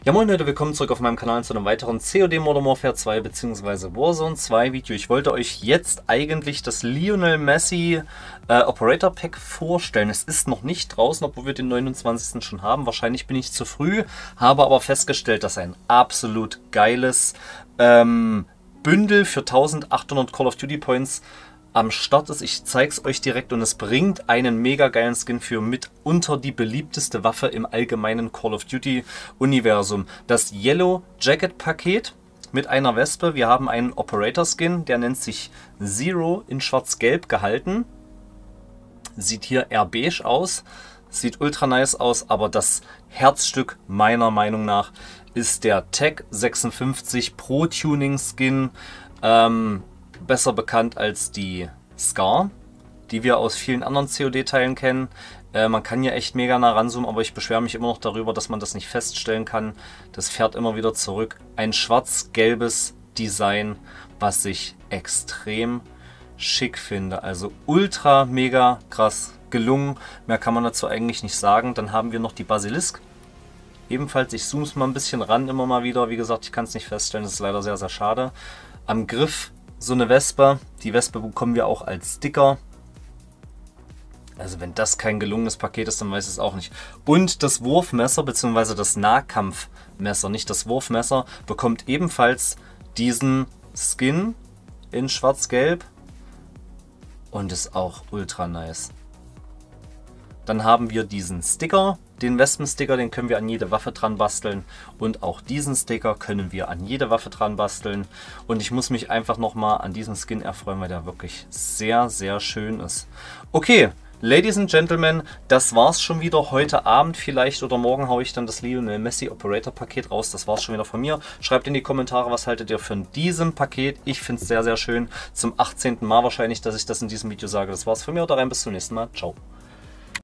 Ja moin Leute, willkommen zurück auf meinem Kanal zu einem weiteren COD Modern Warfare 2 bzw. Warzone 2 Video. Ich wollte euch jetzt eigentlich das Lionel Messi Operator Pack vorstellen. Es ist noch nicht draußen, obwohl wir den 29. schon haben. Wahrscheinlich bin ich zu früh, habe aber festgestellt, dass ein absolut geiles Bündel für 1800 Call of Duty Points am Start ist. Ich zeige es euch direkt und es bringt einen mega geilen Skin für mitunter die beliebteste Waffe im allgemeinen Call of Duty Universum. Das Yellow Jacket Paket mit einer Wespe. Wir haben einen Operator Skin, der nennt sich Zero, in schwarz-gelb gehalten. Sieht hier eher beige aus, sieht ultra nice aus, aber das Herzstück meiner Meinung nach ist der Tech 56 Pro Tuning Skin. Besser bekannt als die Scar, die wir aus vielen anderen COD-Teilen kennen. Man kann ja echt mega nah ranzoomen, aber ich beschwere mich immer noch darüber, dass man das nicht feststellen kann. Das fährt immer wieder zurück. Ein schwarz-gelbes Design, was ich extrem schick finde. Also ultra mega krass gelungen. Mehr kann man dazu eigentlich nicht sagen. Dann haben wir noch die Basilisk. Ebenfalls, ich zoome es mal ein bisschen ran immer mal wieder. Wie gesagt, ich kann es nicht feststellen. Das ist leider sehr, sehr schade. Am Griff so eine Wespe. Die Wespe bekommen wir auch als Sticker. Also wenn das kein gelungenes Paket ist, dann weiß ich es auch nicht. Und das Wurfmesser bzw. das Nahkampfmesser, nicht das Wurfmesser, bekommt ebenfalls diesen Skin in schwarz-gelb und ist auch ultra nice. Dann haben wir diesen Sticker, den Wespensticker, den können wir an jede Waffe dran basteln. Und auch diesen Sticker können wir an jede Waffe dran basteln. Und ich muss mich einfach nochmal an diesem Skin erfreuen, weil der wirklich sehr, sehr schön ist. Okay, Ladies and Gentlemen, das war's schon wieder. Heute Abend vielleicht oder morgen haue ich dann das Lionel Messi Operator Paket raus. Das war's schon wieder von mir. Schreibt in die Kommentare, was haltet ihr von diesem Paket. Ich finde es sehr, sehr schön. Zum 18. Mal wahrscheinlich, dass ich das in diesem Video sage. Das war's von mir. Oder rein bis zum nächsten Mal. Ciao.